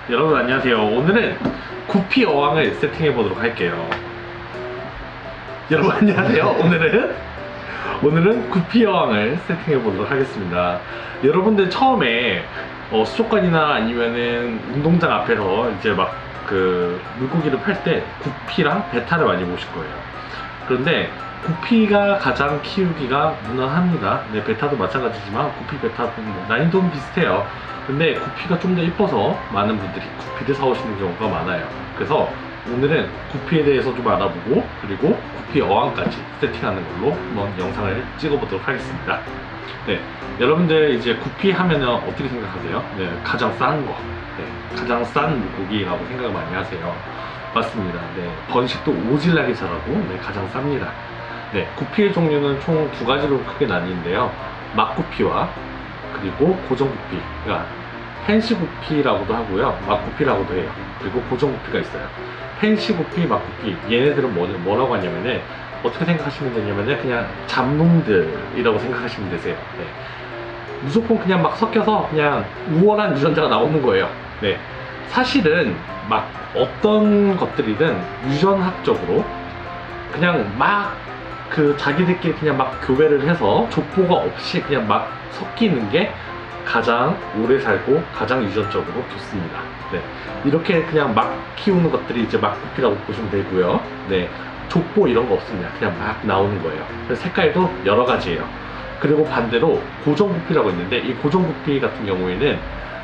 여러분 안녕하세요. 오늘은 구피 어항을 세팅해 보도록 할게요. 여러분 안녕하세요. 오늘은 구피 어항을 세팅해 보도록 하겠습니다. 여러분들 처음에 수족관이나 아니면은 운동장 앞에서 이제 막 그 물고기를 팔 때 구피랑 베타를 많이 보실 거예요. 그런데 구피가 가장 키우기가 무난합니다. 네, 베타도 마찬가지지만 구피, 베타도 뭐 난이도는 비슷해요. 근데 구피가 좀 더 이뻐서 많은 분들이 구피를 사오시는 경우가 많아요. 그래서 오늘은 구피에 대해서 좀 알아보고, 그리고 구피 어항까지 세팅하는 걸로 한번 영상을 찍어보도록 하겠습니다. 네, 여러분들 이제 구피 하면은 어떻게 생각하세요? 네, 가장 싼 거, 네, 가장 싼 물고기라고 생각을 많이 하세요. 맞습니다. 네, 번식도 오질나게 잘하고, 네, 가장 쌉니다. 네, 구피의 종류는 총 두 가지로 크게 나뉘는데요. 막구피와 그리고 고정구피, 그러니까 펜시구피라고도 하고요, 막구피라고도 해요. 그리고 고정구피가 있어요. 펜시구피, 막구피, 얘네들은 뭐라고 하냐면은 어떻게 생각하시면 되냐면은 그냥 잡놈들이라고 생각하시면 되세요. 네. 무조건 그냥 막 섞여서 그냥 우월한 유전자가 나오는 거예요. 네. 사실은 막 어떤 것들이든 유전학적으로 그냥 막 그 자기들끼리 그냥 막 교배를 해서 족보가 없이 그냥 막 섞이는 게 가장 오래 살고 가장 유전적으로 좋습니다. 네. 이렇게 그냥 막 키우는 것들이 이제 막구피라고 보시면 되고요. 네. 족보 이런 거 없습니다. 그냥 막 나오는 거예요. 그래서 색깔도 여러 가지예요. 그리고 반대로 고정구피라고 있는데, 이 고정구피 같은 경우에는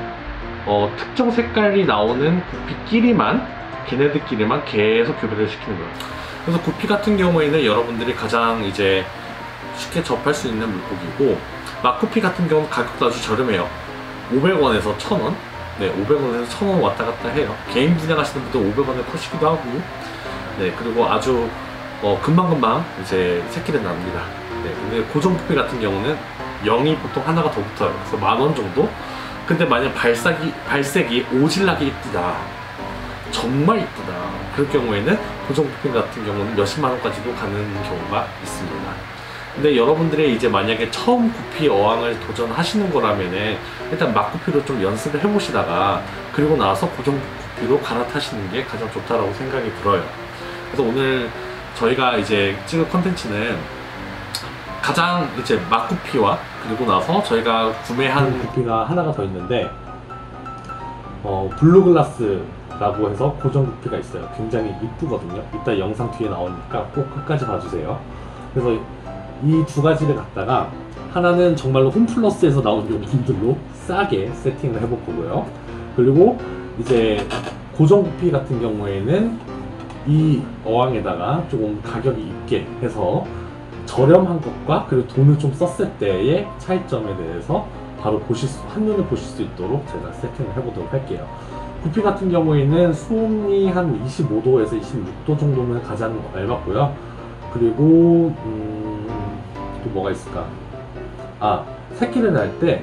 특정 색깔이 나오는 구피끼리만, 걔네들끼리만 계속 교배를 시키는 거예요. 그래서 구피 같은 경우에는 여러분들이 가장 이제 쉽게 접할 수 있는 물고기고, 막구피 같은 경우는 가격도 아주 저렴해요. 500원에서 1000원? 네, 500원에서 1000원 왔다 갔다 해요. 개인 분양하시는 분들 500원에 퍼시기도 하고, 네, 그리고 아주 금방금방 이제 새끼를 납니다. 네, 근데 고정구피 같은 경우는 0이 보통 하나가 더 붙어요. 그래서 10,000원 정도? 근데 만약 발색이 오질나게 이쁘다, 정말 이쁘다, 그럴 경우에는 고정구피 같은 경우는 몇십만 원까지도 가는 경우가 있습니다. 근데 여러분들이 이제 만약에 처음 구피 어항을 도전하시는 거라면은 일단 막구피로 좀 연습을 해보시다가 그리고 나서 고정구피로 갈아타시는 게 가장 좋다라고 생각이 들어요. 그래서 오늘 저희가 이제 찍을 컨텐츠는 가장 이제 막구피와 그리고 나서 저희가 구매한 구피가 하나가 더 있는데, 블루글라스라고 해서 고정구피가 있어요. 굉장히 이쁘거든요. 이따 영상 뒤에 나오니까 꼭 끝까지 봐주세요. 그래서 이 두 가지를 갖다가 하나는 정말로 홈플러스에서 나온 용품들로 싸게 세팅을 해볼 거고요. 그리고 이제 고정구피 같은 경우에는 이 어항에다가 조금 가격이 있게 해서 저렴한 것과 그리고 돈을 좀 썼을 때의 차이점에 대해서 바로 한눈에 보실 수 있도록 제가 세팅을 해보도록 할게요. 구피 같은 경우에는 수온이 한 25도에서 26도 정도면 가장 얇았고요. 그리고 또 뭐가 있을까? 새끼를 낳을 때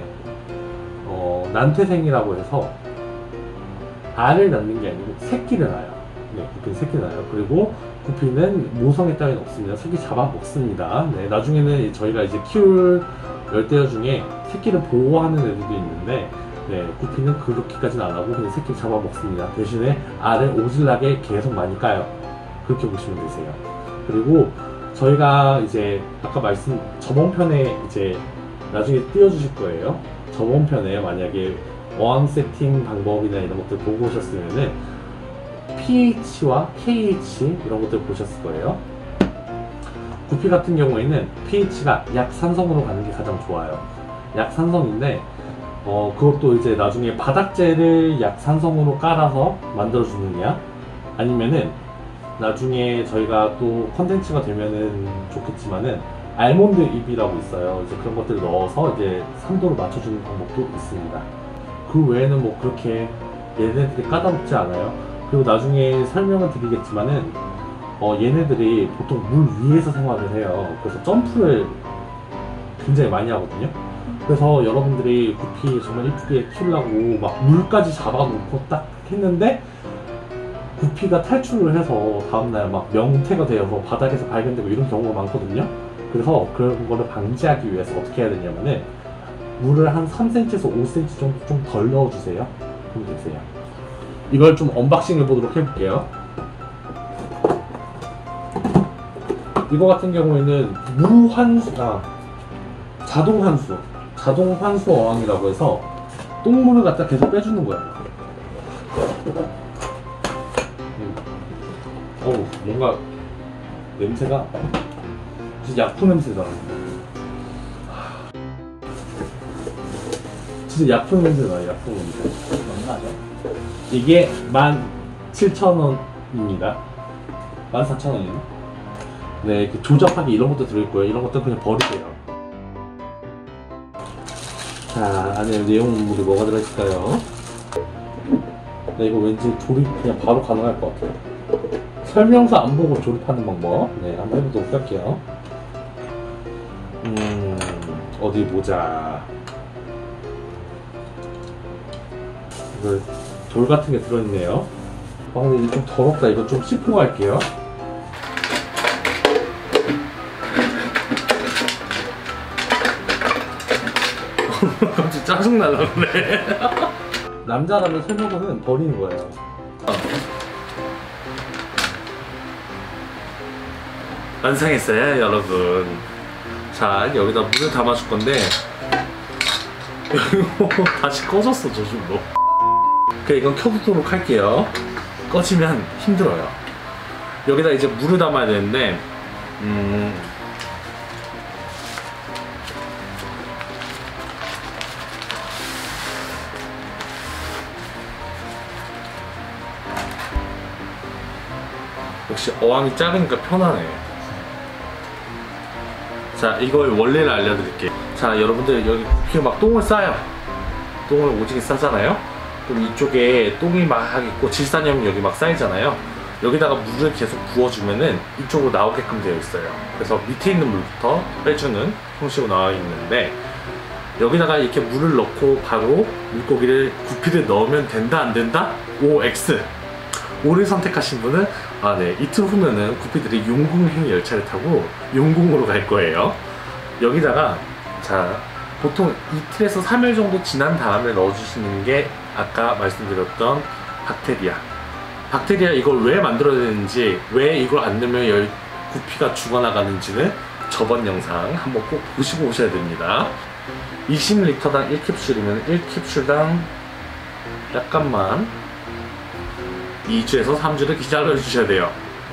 난태생이라고 해서 알을 낳는 게 아니고 새끼를 낳아요. 네, 구피는 새끼를 낳아요. 그리고 구피는 모성애 따위는 없습니다. 새끼 잡아 먹습니다. 네, 나중에는 저희가 이제 키울 열대어 중에 새끼를 보호하는 애들도 있는데, 네, 구피는 그렇게까지는 안 하고 그냥 새끼를 잡아 먹습니다. 대신에 알을 오질나게 계속 많이 까요. 그렇게 보시면 되세요. 그리고 저희가 이제 아까 저번편에 이제 나중에 띄워주실 거예요. 저번편에 만약에 어항 세팅 방법이나 이런 것들 보고 오셨으면은 pH와 kH 이런 것들 보셨을 거예요. 구피 같은 경우에는 pH가 약산성으로 가는 게 가장 좋아요. 약산성인데 그것도 이제 나중에 바닥재를 약산성으로 깔아서 만들어주느냐, 아니면은 나중에 저희가 또 컨텐츠가 되면은 좋겠지만은 알몬드 잎이라고 있어요. 이제 그런 것들을 넣어서 이제 산도를 맞춰주는 방법도 있습니다. 그 외에는 뭐 그렇게 얘네들이 까다롭지 않아요. 그리고 나중에 설명을 드리겠지만은 얘네들이 보통 물 위에서 생활을 해요. 그래서 점프를 굉장히 많이 하거든요. 그래서 여러분들이 구피 정말 이쁘게 키우려고 막 물까지 잡아놓고 딱 했는데 구피가 탈출을 해서 다음날 막 명태가 되어서 바닥에서 발견되고 이런 경우가 많거든요. 그래서 그런 거를 방지하기 위해서 어떻게 해야 되냐면은 물을 한 3cm에서 5cm 정도 좀 덜 넣어주세요. 그럼 되세요. 이걸 좀 언박싱 해보도록 해볼게요. 이거 같은 경우에는 자동 환수 어항이라고 해서 똥물을 갖다 계속 빼주는 거예요. 어우, 뭔가 냄새가 진짜 약품 냄새다. 진짜 약품 냄새나. 약품 냄새. 얼마죠? 이게 17,000원입니다. 14,000원이네. 네, 그 조잡하게 이런 것도 들어있고요. 이런 것도 그냥 버리세요. 자, 안에 내용물이 뭐가 들어있을까요? 네, 이거 왠지 조립 그냥 바로 가능할 것 같아요. 설명서 안 보고 조립하는 방법. 네, 한번 해보도록 할게요. 어디 보자. 이거 돌 같은 게 들어있네요. 아, 근데 이게 좀 더럽다. 이거 좀 씻고 갈게요. 갑자기 짜증나려네. 남자라면 설명서는 버리는 거예요. 완성했어요, 여러분. 자, 여기다 물을 담아줄 건데 다시 꺼졌어, 저절로. 그래, 이건 켜두도록 할게요. 꺼지면 힘들어요. 여기다 이제 물을 담아야 되는데 역시 어항이 작으니까 편하네. 자, 이걸 원리를 알려드릴게요. 자, 여러분들 여기 구피가 막 똥을 싸요. 똥을 오지게 싸잖아요. 그럼 이쪽에 똥이 막 있고 질산염이 여기 막 쌓이잖아요. 여기다가 물을 계속 부어주면은 이쪽으로 나오게끔 되어 있어요. 그래서 밑에 있는 물부터 빼주는 형식으로 나와 있는데, 여기다가 이렇게 물을 넣고 바로 물고기를 구피를 넣으면 된다 안 된다? OX. O를 선택하신 분은 네, 이틀 후면은 구피들이 용궁행 열차를 타고 용궁으로 갈 거예요. 여기다가 자, 보통 이틀에서 3일 정도 지난 다음에 넣어주시는 게 아까 말씀드렸던 박테리아 이걸 왜 만들어야 되는지, 왜 이걸 안 넣으면 구피가 죽어나가는지는 저번 영상 한번 꼭 보시고 오셔야 됩니다. 20리터당 1캡슐이면 1캡슐당 약간만 2주에서 3주를 기다려 주셔야 돼요.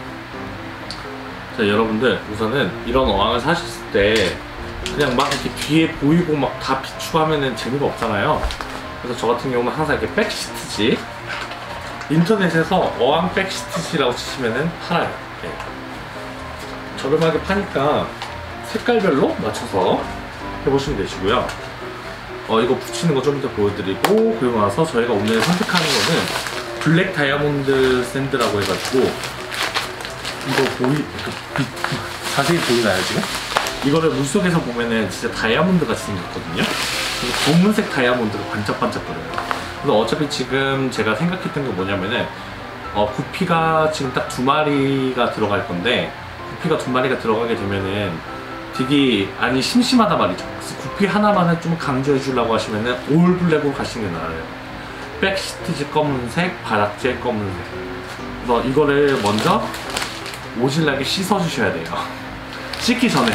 자, 여러분들 우선은 이런 어항을 사셨을 때 그냥 막 이렇게 뒤에 보이고 막 다 비추고 하면은 재미가 없잖아요. 그래서 저 같은 경우는 항상 이렇게 백시트지, 인터넷에서 어항 백시트지라고 치시면은 팔아요. 네. 저렴하게 파니까 색깔별로 맞춰서 해보시면 되시고요. 이거 붙이는 거 좀 이따 보여드리고, 그리고 나서 저희가 오늘 선택하는 거는 블랙 다이아몬드 샌드라고 해가지고, 이거 자세히 보이나요 지금? 이거를 물속에서 보면은 진짜 다이아몬드 같이 생겼거든요. 그리고 검은색 다이아몬드가 반짝반짝거려요. 그래서 어차피 지금 제가 생각했던 게 뭐냐면은 구피가 지금 딱 2마리가 들어갈 건데, 구피가 2마리가 들어가게 되면은 되게 심심하단 말이죠. 그래서 구피 하나만을 좀 강조해 주려고 하시면은 올 블랙으로 가시는 게 나아요. 백시트지 검은색, 바닥재 검은색. 그래서 이거를 먼저 오질나게 씻어 주셔야 돼요. 씻기 전에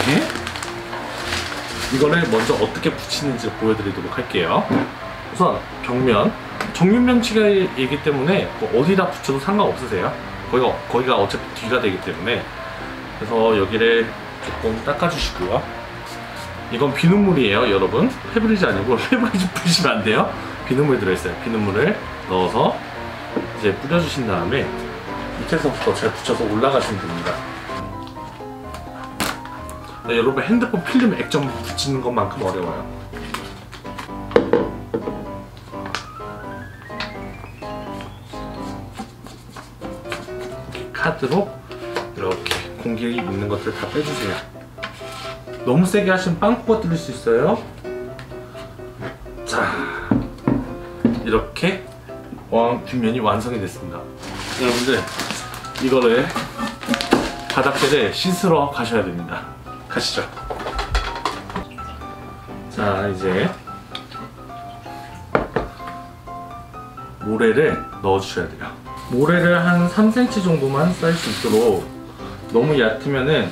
이거를 먼저 어떻게 붙이는지 보여드리도록 할게요. 우선 벽면, 정육면치기이기 때문에 어디다 붙여도 상관없으세요. 거기가 어차피 뒤가 되기 때문에. 그래서 여기를 조금 닦아주시고요. 이건 비눗물이에요, 여러분. 페브리즈 아니고 페브리즈 뿌리시면 안 돼요. 비눗물 들어있어요. 비눗물을 넣어서 이제 뿌려주신 다음에 밑에서부터 잘 붙여서 올라가시면 됩니다. 네, 여러분 핸드폰 필름 액정 붙이는 것만큼 어려워요. 카드로 이렇게 공기 있는 것들 다 빼주세요. 너무 세게 하시면 빵꾸가 뚫릴 수 있어요. 자, 이렇게 어항 뒷면이 완성이 됐습니다. 여러분들 이거를 바닥재를 씻으러 가셔야 됩니다. 가시죠. 자, 이제 모래를 넣어주셔야 돼요. 모래를 한 3cm 정도만 쌓일 수 있도록, 너무 얕으면은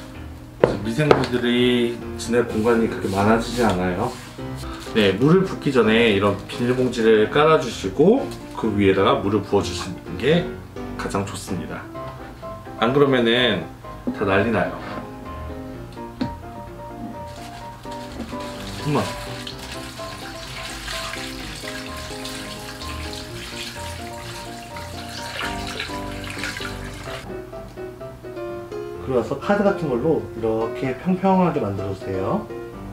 미생물들이 지낼 공간이 그렇게 많아지지 않아요. 네, 물을 붓기 전에 이런 비닐봉지를 깔아주시고 그 위에다가 물을 부어주시는 게 가장 좋습니다. 안 그러면은 다 난리 나요. 엄마. 그리고 나서 카드 같은 걸로 이렇게 평평하게 만들어주세요.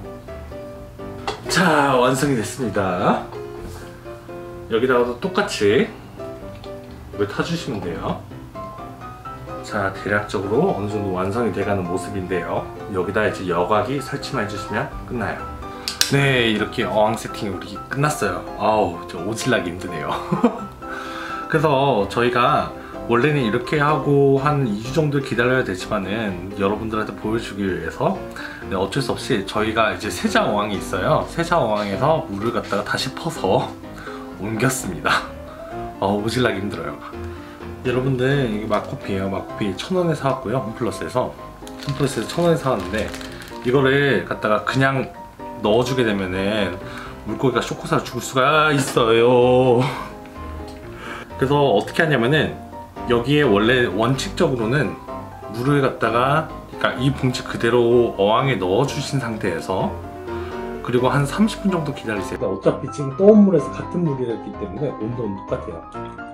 자, 완성이 됐습니다. 여기다가도 똑같이 이걸 타주시면 돼요. 자, 대략적으로 어느 정도 완성이 돼가는 모습인데요. 여기다 이제 여과기 설치만 해주시면 끝나요. 네, 이렇게 어항 세팅이 우리 끝났어요. 아우, 저 오질나기 힘드네요. 그래서 저희가 원래는 이렇게 하고 한 2주 정도 기다려야 되지만은 여러분들한테 보여주기 위해서 어쩔 수 없이 저희가 이제 세자 어항이 있어요. 세자 어항에서 물을 갖다가 다시 퍼서 옮겼습니다. 오질나기 힘들어요. 여러분들, 이게 막코피예요. 막코피 1,000원에 사왔고요. 홈플러스에서 1,000원에 사왔는데, 이거를 갖다가 그냥 넣어주게 되면은 물고기가 쇼크사로 죽을 수가 있어요. 그래서 어떻게 하냐면은, 여기에 원래 원칙적으로는 물을 갖다가, 그러니까 이 봉지 그대로 어항에 넣어주신 상태에서, 그리고 한 30분 정도 기다리세요. 어차피 지금 떠온 물에서 같은 물이기 때문에 온도는 똑같아요.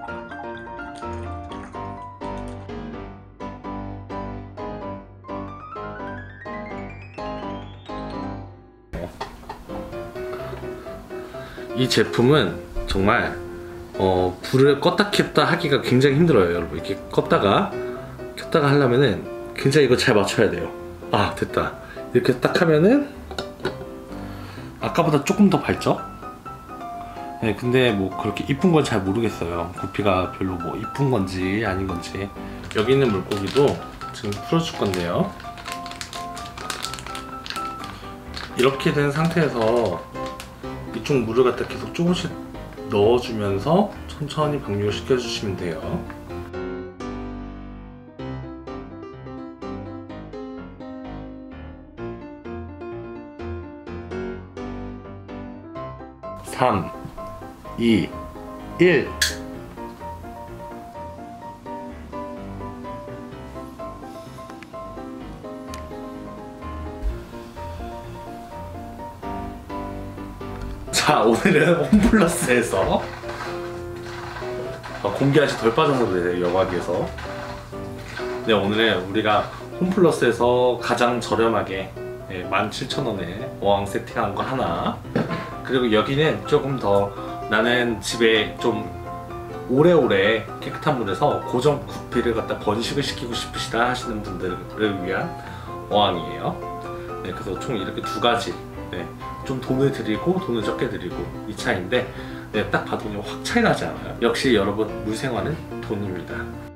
이 제품은 정말 불을 껐다 켰다 하기가 굉장히 힘들어요. 여러분, 이렇게 껐다가 켰다가 하려면은 굉장히 이거 잘 맞춰야 돼요. 아, 됐다. 이렇게 딱 하면은 아까보다 조금 더 밝죠? 네, 근데 뭐 그렇게 이쁜 건 잘 모르겠어요. 구피가 별로 뭐 이쁜 건지 아닌 건지. 여기 있는 물고기도 지금 풀어줄 건데요. 이렇게 된 상태에서 이쪽 물을 갖다 계속 조금씩 넣어주면서 천천히 방류를 시켜주시면 돼요. (3) 2 1 자, 오늘은 홈플러스에서 공기 아직 덜 빠진 것도 돼요, 여과기에서. 네, 오늘은 우리가 홈플러스에서 가장 저렴하게 17,000원에 어항 세팅한 거 하나, 그리고 여기는 조금 더 나는 집에 좀 오래오래 깨끗한 물에서 고정 구피를 갖다 번식을 시키고 싶으시다 하시는 분들을 위한 어항이에요. 네, 그래서 총 이렇게 두 가지, 좀 돈을 드리고 돈을 적게 드리고 이 차이인데, 딱 봐도 그냥 확 차이 나지 않아요? 역시 여러분, 물생활은 돈입니다.